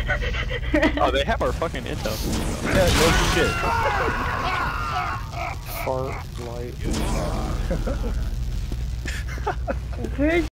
Oh, they have our fucking intel. Yeah, no shit. Fart light.